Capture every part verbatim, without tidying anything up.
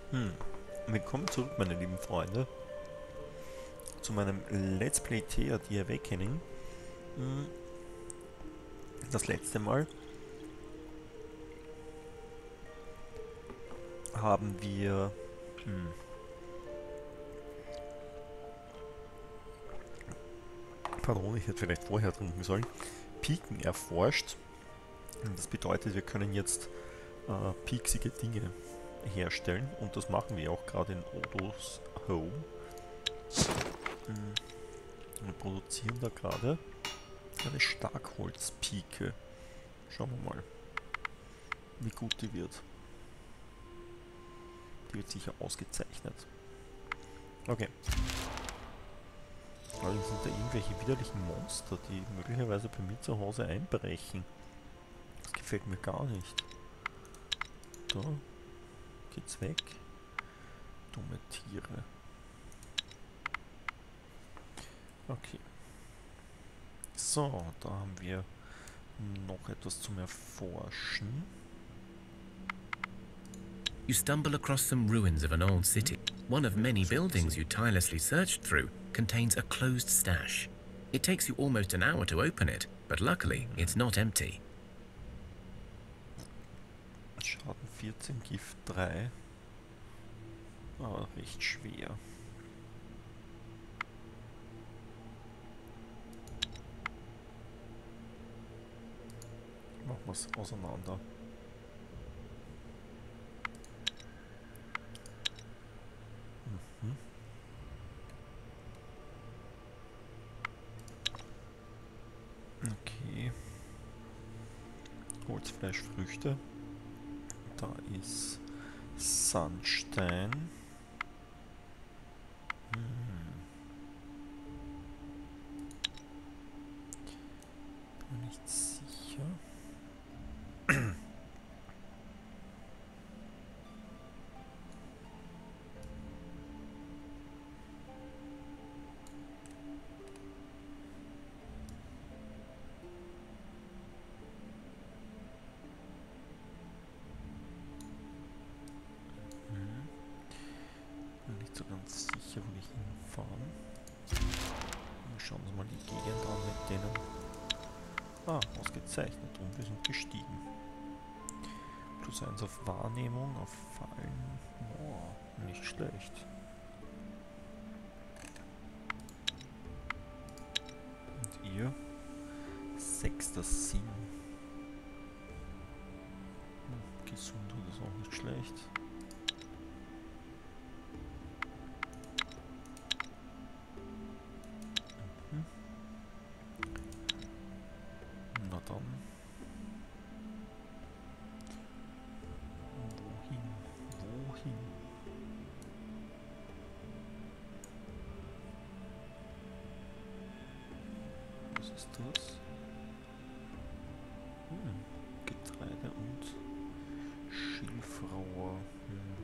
Hm. Willkommen zurück, meine lieben Freunde, zu meinem Let's Play Thea The Awakening. Hm. Das letzte Mal haben wir... Hm. Pardon, ich hätte vielleicht vorher trinken sollen. Piken erforscht. Das bedeutet, wir können jetzt äh, pieksige Dinge herstellen und das machen wir auch gerade in Odos Home. Hm. Wir produzieren da gerade eine Starkholzpike. Schauen wir mal, wie gut die wird. Die wird sicher ausgezeichnet. Okay. Allerdings sind da irgendwelche widerlichen Monster, die möglicherweise bei mir zu Hause einbrechen. Das gefällt mir gar nicht. Da geht's weg. Dumme Tiere. Okay. So, da haben wir noch etwas zum Erforschen. You stumble across some ruins of an old city. One of many buildings you tirelessly searched through contains a closed stash. It takes you almost an hour to open it, but luckily it's not empty. Schaden vierzehn, Gift drei. Aber recht schwer. Machen wir es auseinander. Mhm. Okay. Holzfleisch, Früchte. Da ist Sandstein. Hm. Bin nicht sicher. Nicht so ganz sicher, wo ich hinfahren. Wir schauen uns mal die Gegend an mit denen. Ah, ausgezeichnet und wir sind gestiegen. Plus eins auf Wahrnehmung, auf Fallen. Oh, nicht schlecht. Und ihr? Sechster Sinn. Hm, Gesundheit ist auch nicht schlecht. Na dann. Wohin? Wohin? Was ist das? Hm. Getreide und Schilfrohr. Hm.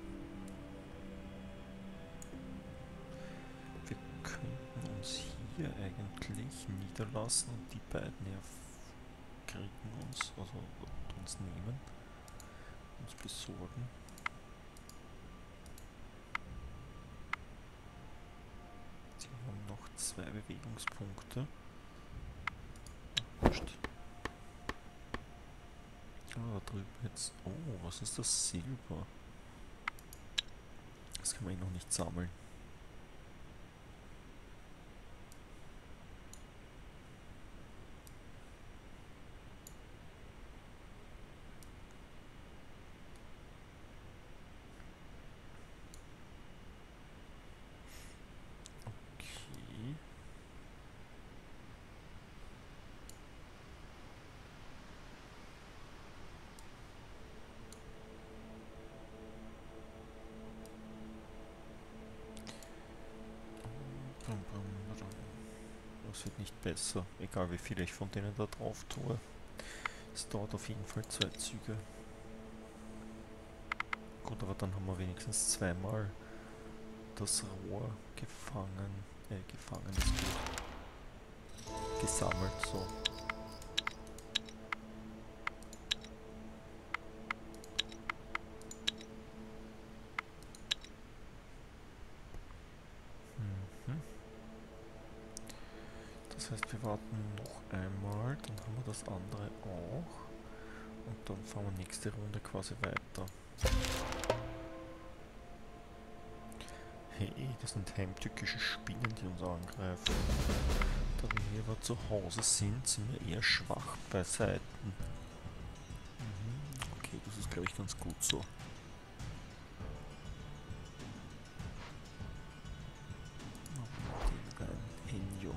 Wir könnten uns hier eigentlich niederlassen und die beiden hier kriegen uns, also uns nehmen, uns besorgen. Sie haben noch zwei Bewegungspunkte. Wurscht. Ah, da drüben jetzt. Oh, was ist das? Silber. Das kann man eh noch nicht sammeln. Das wird nicht besser, egal wie viel ich von denen da drauf tue. Es dauert auf jeden Fall zwei Züge. Gut, aber dann haben wir wenigstens zweimal das Rohr gefangen. Äh, gefangen ist gut. Gesammelt, so. Das heißt, wir warten noch einmal, dann haben wir das andere auch. Und dann fahren wir nächste Runde quasi weiter. Hey, das sind heimtückische Spinnen, die uns angreifen. Da wir hier aber zu Hause sind, sind wir eher schwach bei Seiten. Mhm. Okay, das ist glaube ich ganz gut so. Henjo.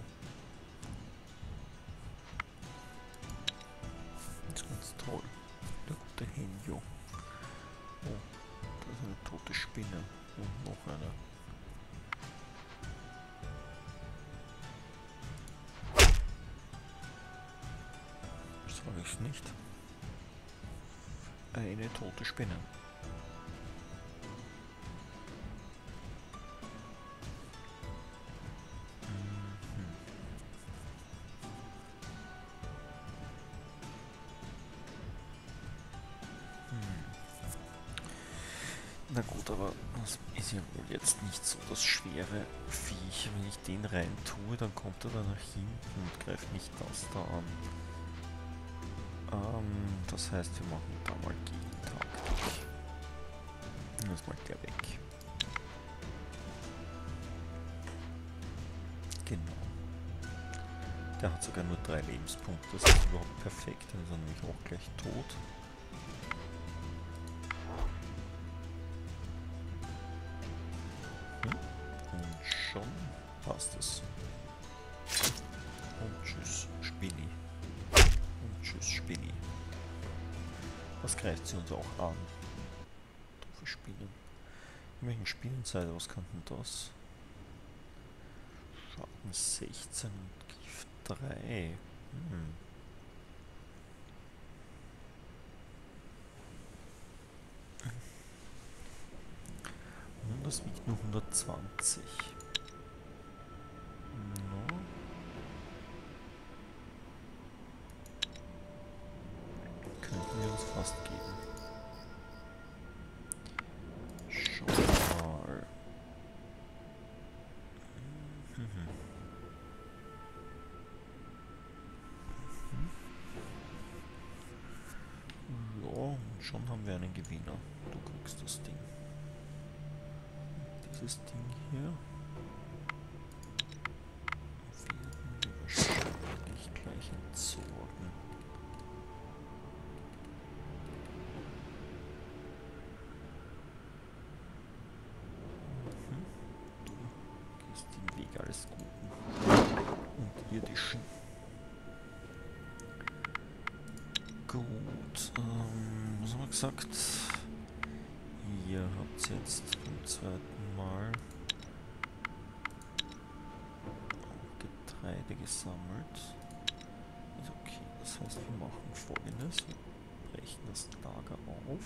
Das ist ganz toll. Der gute Henjo. Oh, da ist eine tote Spinne. Und noch eine. Sag ich's nicht. Eine tote Spinne. Na gut, aber das ist ja wohl jetzt nicht so das schwere Viech. Wenn ich den rein tue, dann kommt er da nach hinten und greift mich das da an. Ähm, das heißt, wir machen da mal Gegentaktik. Dann ist mal der weg. Genau. Der hat sogar nur drei Lebenspunkte. Das ist überhaupt perfekt. Dann ist er nämlich auch gleich tot. Schon passt es. Und tschüss, Spinni. Und tschüss, Spinni. Was greift sie uns auch an? Doofe Spinnen. In welchen Spinnenseite, was kann denn das? Schaden sechzehn und Gift drei. Hm. Und das wiegt nur hundertzwanzig. No. Könnten wir uns fast geben. Schon mal. Mhm. Mhm. Ja, und schon haben wir einen Gewinner. Du kriegst das Ding. Dieses Ding hier. Werden wir wahrscheinlich gleich entsorgen. Mhm. Du gehst den Weg alles Guten und Irdischen. Gut, ähm, was haben wir gesagt? Ihr habt jetzt beim zweiten Mal Getreide gesammelt. Ist okay, das heißt, wir machen Folgendes. Wir brechen das Lager auf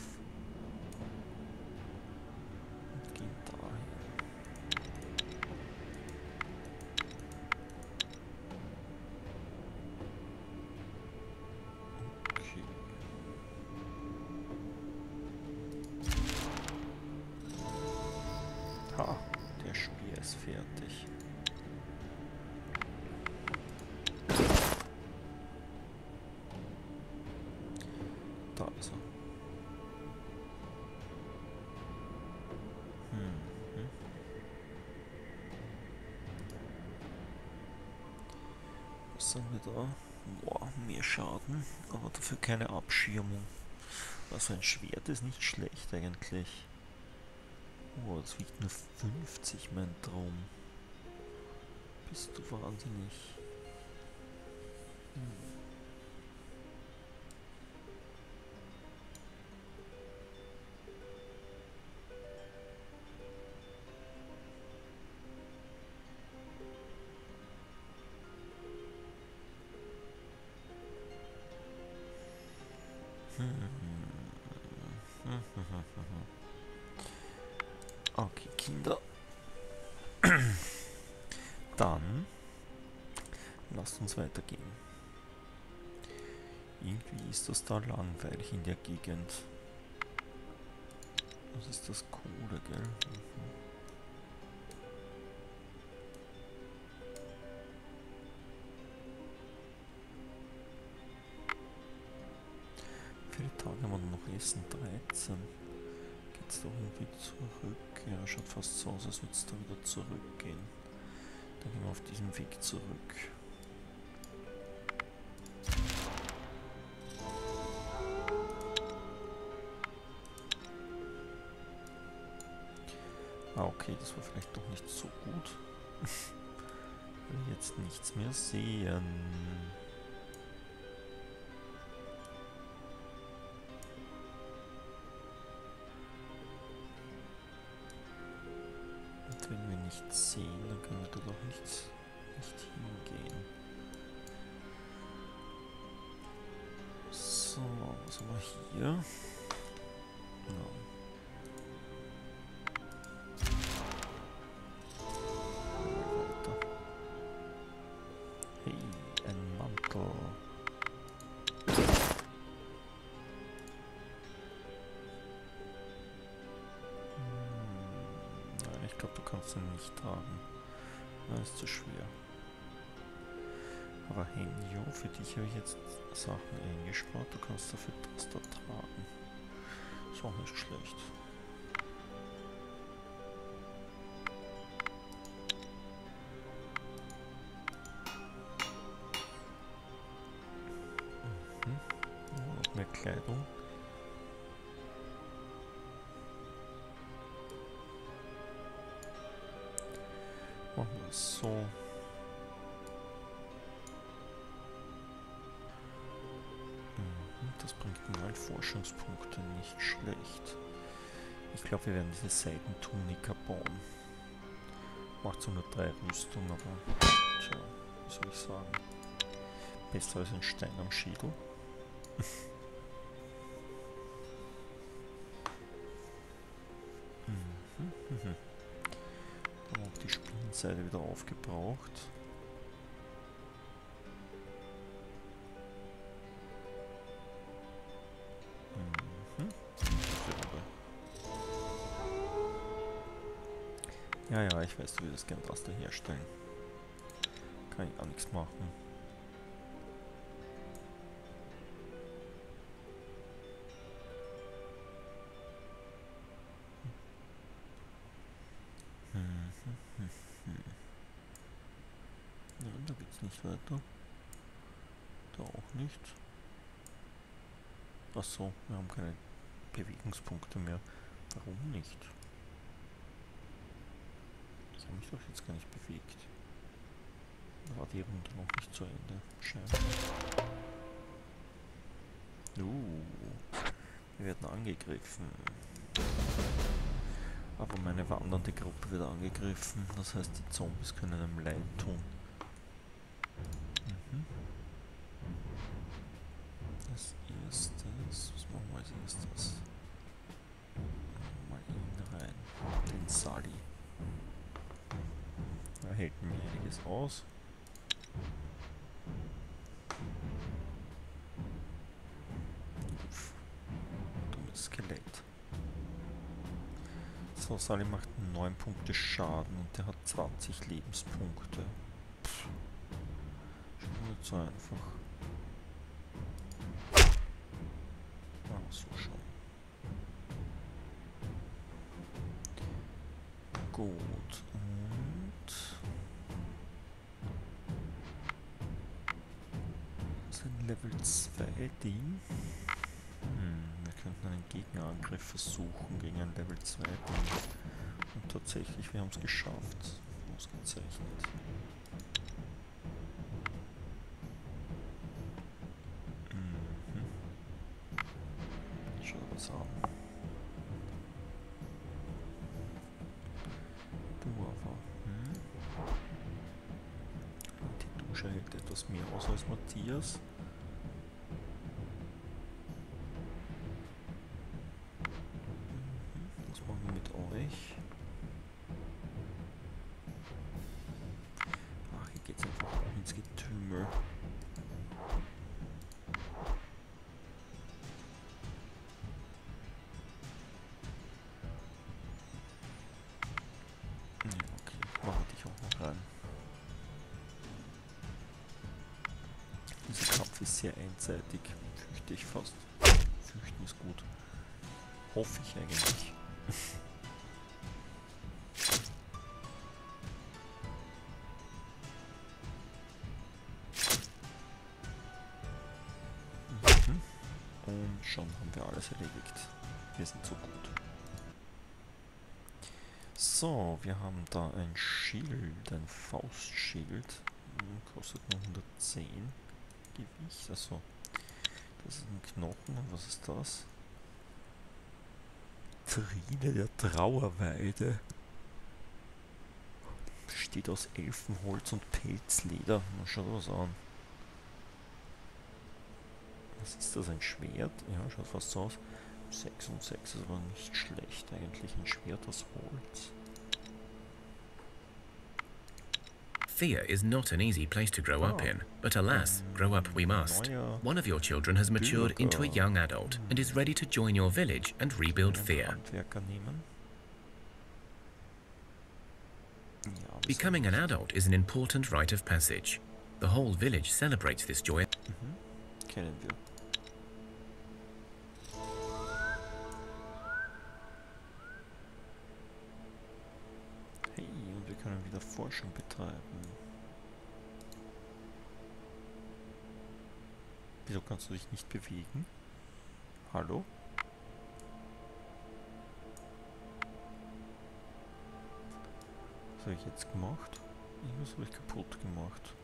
und gehen dahin. Okay. Ha, der Speer ist fertig. Da ist er. Hm. Was haben wir da? Boah, mehr Schaden, aber dafür keine Abschirmung. Also ein Schwert ist nicht schlecht eigentlich. Oh, das wiegt nur fünfzig, mein Traum. Bist du wahnsinnig? Hm. Okay, Kinder. Dann lasst uns weitergehen. Irgendwie ist das da langweilig in der Gegend. Das ist das Kohle, gell? Mhm. Felsen dreizehn. Geht's da irgendwie zurück? Ja, schaut fast so aus, als würde es da wieder zurückgehen. Dann gehen wir auf diesen Weg zurück. Ah, okay, das war vielleicht doch nicht so gut. Ich will jetzt nichts mehr sehen. Und wenn wir nichts sehen, dann können wir dort auch nicht, nicht hingehen. So, was haben wir hier? Ja. Nicht tragen. Das ist zu schwer. Aber Henjo, für dich habe ich jetzt Sachen eingespart. Du kannst dafür das da tragen. Ist auch nicht schlecht. Mhm. Oh, noch mehr Kleidung. Machen wir es so. Mhm, das bringt mal Forschungspunkte, nicht schlecht. Ich glaube, wir werden diese Seidentunika bauen. Macht so nur drei Rüstungen, aber tja, wie soll ich sagen? Besser als ein Stein am Schädel. mhm, mhm. Die Spinnenseide wieder aufgebraucht. Mhm. Ja, ja, ich weiß, du würdest gern Raster herstellen. Kann ich auch nichts machen. Da geht's nicht weiter. Da auch nicht. Achso, wir haben keine Bewegungspunkte mehr. Warum nicht? Ich habe mich doch jetzt gar nicht bewegt. Da war die Runde noch nicht zu Ende. Scheinbar. Uh, wir werden angegriffen. Aber meine wandernde Gruppe wird angegriffen. Das heißt, die Zombies können einem leid tun. Mhm. Als erstes, was machen wir als erstes? Mal ihn rein, den Sally. Da hält mir einiges aus. Uff. Dummes Skelett. So, Sally macht neun Punkte Schaden und der hat zwanzig Lebenspunkte. Pff. Schon nicht so einfach. Ah, so schon. Gut, und das ist ein Level zwei Ding. Hm, wir könnten einen Gegnerangriff versuchen gegen ein Level zwei Ding. Und tatsächlich, wir haben es geschafft. Ausgezeichnet. Mhm. Schau was an. Du aber. Hm? Die Dusche hält etwas mehr aus als Matthias. Mhm. Was machen wir mit euch? Ach, hier geht's einfach auch ins Getümmel. Dieser Kampf ist sehr einseitig, fürchte ich fast. Fürchten ist gut. Hoffe ich eigentlich. Mhm. Und schon haben wir alles erledigt. Wir sind so gut. So, wir haben da ein Schild, ein Faustschild. Kostet nur hundertzehn Gewicht. Achso, das ist ein Knochen. Und was ist das? Trine der Trauerweide. Besteht aus Elfenholz und Pelzleder. Mal schaut was an. Was ist das? Ein Schwert? Ja, schaut fast so aus. sechs und sechs ist aber nicht schlecht eigentlich. Ein Schwert aus Holz. Thea is not an easy place to grow up Ah. in, but alas, grow up we must. Neuer One of your children has matured into a young adult and is ready to join your village and rebuild einen Thea. Handwerker nehmen. Ja, das Becoming an ist- adult is an important rite of passage. The whole village celebrates this joy. Mhm. Kennen wir. Hey, und wir können wieder Forschung betreiben. Wieso kannst du dich nicht bewegen? Hallo? Was habe ich jetzt gemacht? Irgendwas habe ich kaputt gemacht.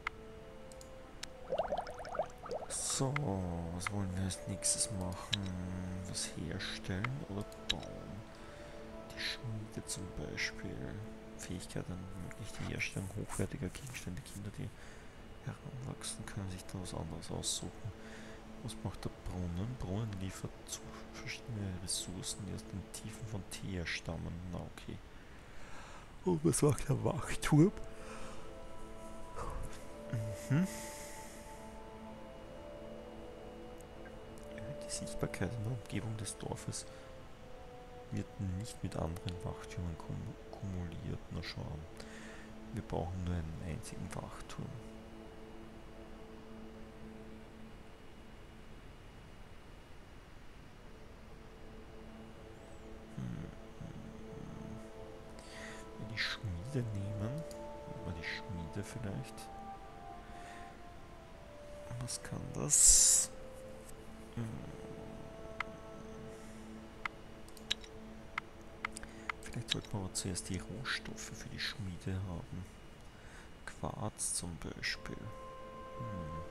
So, was wollen wir als nächstes machen? Was herstellen oder bauen? Die Schmiede zum Beispiel. Fähigkeiten ermöglicht die Herstellung hochwertiger Gegenstände. Kinder, die heranwachsen, können sich da was anderes aussuchen. Was macht der Brunnen? Brunnen liefert zu verschiedene Ressourcen, die aus den Tiefen von Thea stammen. Na okay. Und was macht der Wachturm? Mhm. Erhöht die Sichtbarkeit in der Umgebung des Dorfes wird nicht mit anderen Wachtürmen kum- kumuliert. Na schau an. Wir brauchen nur einen einzigen Wachturm. Die Schmiede nehmen. Mal die Schmiede vielleicht. Was kann das? Hm. Vielleicht sollten wir aber zuerst die Rohstoffe für die Schmiede haben. Quarz zum Beispiel. Hm.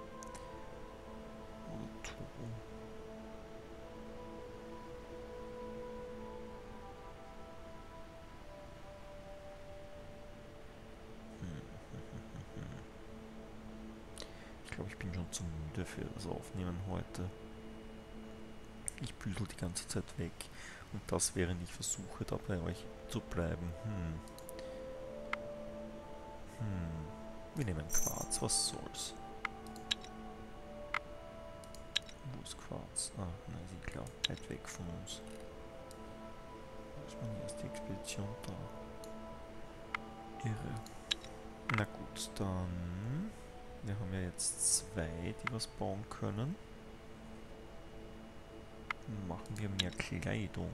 Oder Ton. Ich glaube, ich bin schon zu müde für das Aufnehmen heute. Ich büdel die ganze Zeit weg. Und das während ich versuche, da bei euch zu bleiben. Hm. Hm. Wir nehmen Quarz, was soll's. Wo ist Quarz? Ah, na, ist eh klar. Weit weg von uns. Wo ist meine erste Expedition da? Irre. Na gut, dann... Wir haben ja jetzt zwei, die was bauen können. Machen wir mehr Kleidung.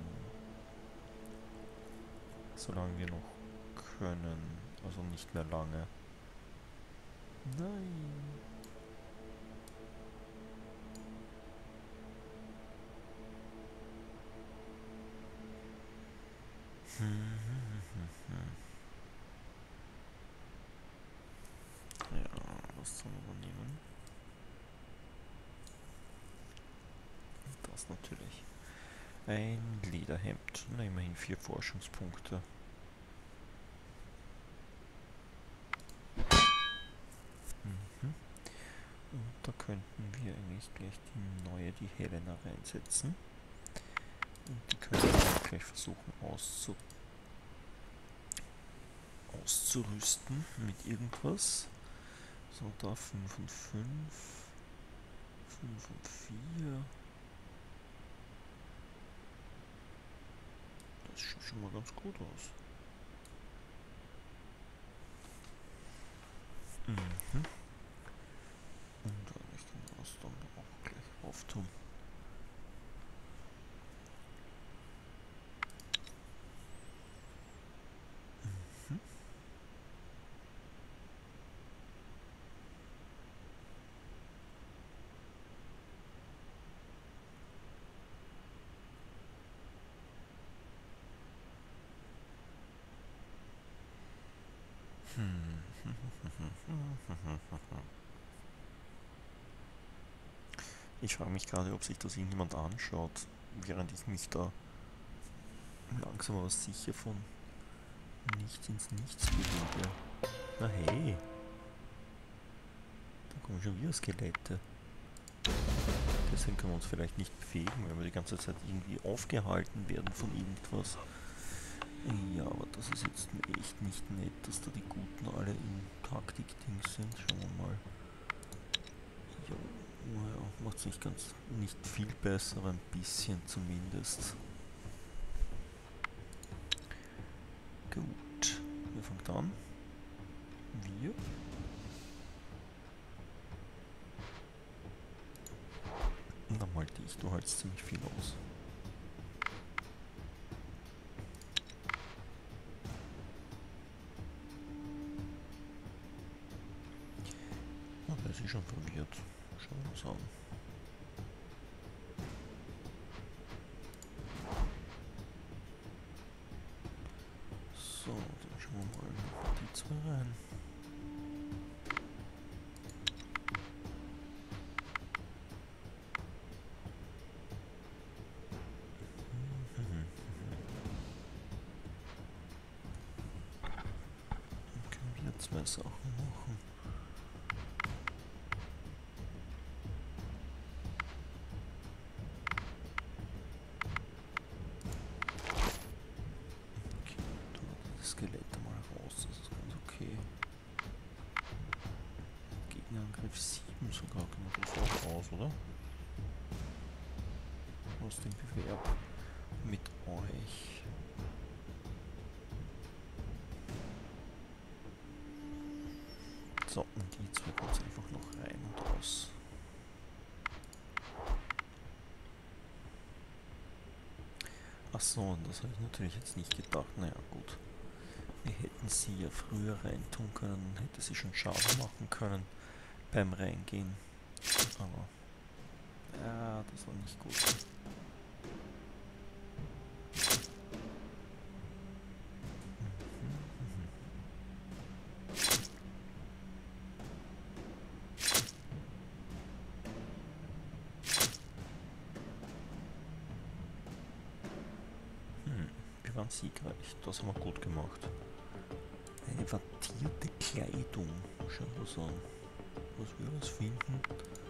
Solange wir noch können. Also nicht mehr lange. Nein. Ja, was sollen wir nehmen? Das natürlich. Ein Lederhemd. Na, immerhin vier Forschungspunkte. Mhm. Und da könnten wir eigentlich gleich die neue, die Helena, reinsetzen. Und die können wir auch gleich versuchen auszu auszurüsten mit irgendwas. So, da fünf und fünf. fünf und vier. Das schaut schon mal ganz gut aus. Mhm. Und wenn ich den Ausdauer auch gleich auftun. Ich frage mich gerade, ob sich das irgendjemand anschaut, während ich mich da langsam aber sicher von nichts ins Nichts bewege. Na hey, da kommen schon wieder Skelette. Deswegen können wir uns vielleicht nicht bewegen, weil wir die ganze Zeit irgendwie aufgehalten werden von irgendwas. Ja, aber das ist jetzt echt nicht nett, dass da die Guten alle im Taktik-Ding sind. Schauen wir mal. Ja, naja, macht es nicht ganz, nicht viel besser, aber ein bisschen zumindest. Gut, wer fängt an? Wir. Und dann mal dich, du hältst ziemlich viel aus. Oh, der ist eh schon verwirrt. Schauen wir uns an. So, dann schauen wir mal die zwei rein. Dann können wir zwei Sachen machen. Skelette mal raus, das ist ganz okay. Gegnerangriff sieben sogar, kann man das auch raus, oder? Aus dem Bewerb mit euch. So, und die zwei kommen einfach noch rein und raus. Achso, das habe ich natürlich jetzt nicht gedacht. Naja, gut. Wir hätten sie ja früher reintun können, hätte sie schon Schaden machen können beim Reingehen. Aber ja, das war nicht gut. Hm, wir waren siegreich, das haben wir gut gemacht. Eine wattierte Kleidung. Schauen wir so an, was wir alles finden.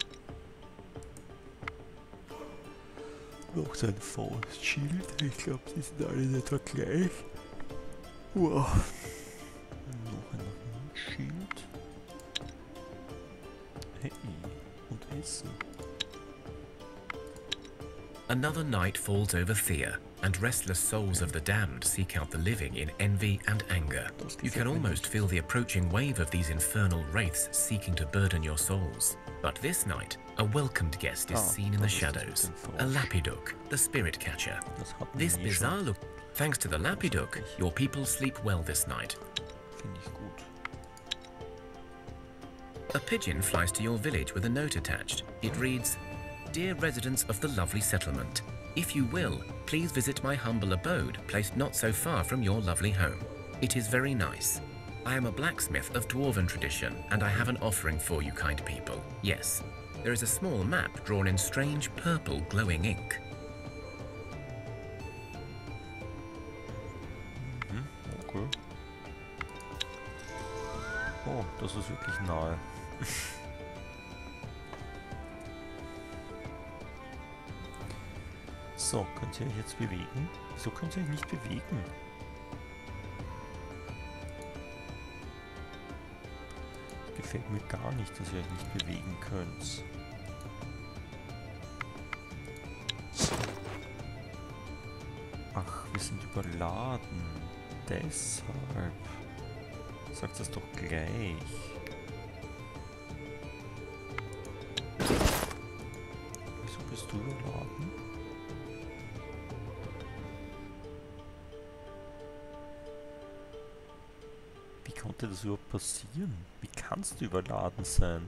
Noch sein Faustschild. Ich glaube, sie sind alle in etwa gleich. Wow. Noch ein Rundschild. Hey. Und Essen. Another night falls over Thea, and restless souls of the damned seek out the living in envy and anger. You can almost feel the approaching wave of these infernal wraiths seeking to burden your souls. But this night, a welcomed guest is Ah, seen in the das ist shadows, mit a dem Frosch. Lapiduk, the spirit catcher. Das hatten This wir eh bizarre schon. look. Thanks to the Lapiduk, your people sleep well this night. Finde ich gut. A pigeon flies to your village with a note attached. It reads, Dear residents of the lovely settlement, if you will, please visit my humble abode, placed not so far from your lovely home. It is very nice. I am a blacksmith of dwarven tradition, and I have an offering for you, kind people. Yes, there is a small map drawn in strange purple glowing ink. Mhm, okay. Oh, das ist wirklich nahe. So, könnt ihr euch jetzt bewegen? Wieso könnt ihr euch nicht bewegen? Gefällt mir gar nicht, dass ihr euch nicht bewegen könnt. Ach, wir sind überladen. Deshalb. Sagt das doch gleich. Wieso bist du überladen? Wie konnte das überhaupt passieren? Wie kannst du überladen sein?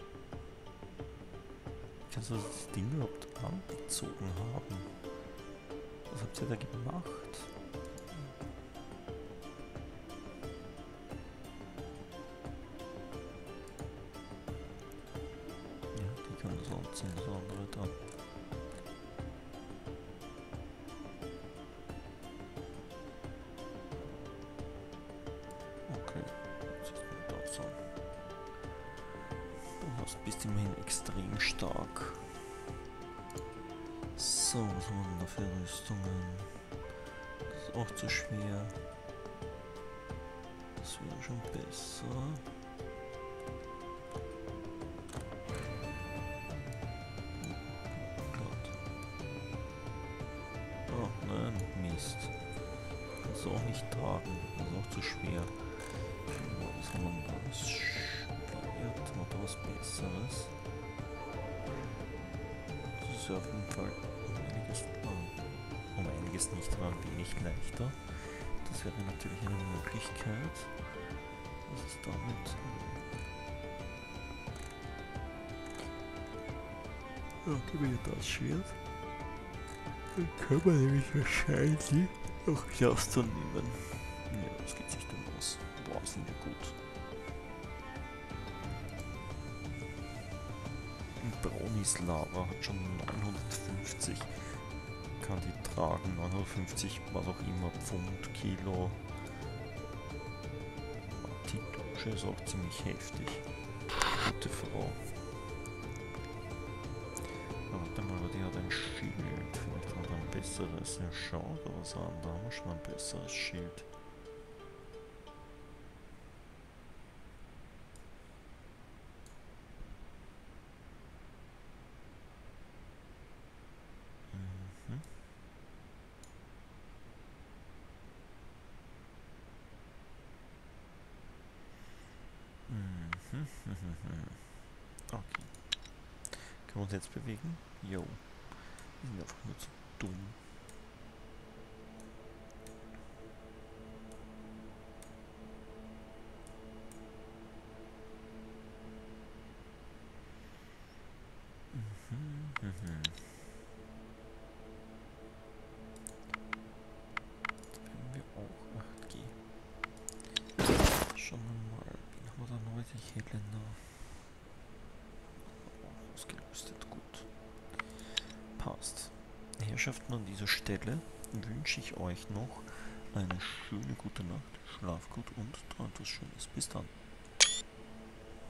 Kannst du das Ding überhaupt angezogen haben? Was habt ihr da gemacht? Ja, die kann das anziehen, das andere da. Okay, jetzt ist man da so. Du hast, bist immerhin extrem stark. So, was haben wir denn da für Rüstungen? Das ist auch zu schwer. Das wäre schon besser. Oh nein, Mist. Das auch nicht tragen. Das ist auch zu schwer. Was haben wir da? Das schwert. Haben wir da was Besseres? Das ist ja auf jeden Fall um einiges, um einiges nicht, aber ein wenig leichter. Das wäre natürlich eine Möglichkeit. Was ist damit? Ja, geben wir das Schwert. Dann können wir nämlich wahrscheinlich auch das dann nehmen. Ja, das geht sich dann aus. Boah, sind wir gut. Bronislava hat schon neunhundertfünfzig. Kann die tragen, neunhundertfünfzig, was auch immer, Pfund, Kilo. Die Dusche ist auch ziemlich heftig. Gute Frau. Aber warte mal, die hat ein Schild. Vielleicht hat er ein besseres. Ja, schau, da was an. Da haben wir schon ein besseres Schild. Okay. Können wir uns jetzt bewegen? Jo. Wir sind einfach nur zu dumm. Mhm, mhm. Jetzt werden wir auch acht G. Schauen wir mal, wen haben wir da neu? Die Helena. Ausgerüstet, gut. Passt. Herrschaften, an dieser Stelle wünsche ich euch noch eine schöne gute Nacht, schlaf gut und träumt was Schönes. Bis dann.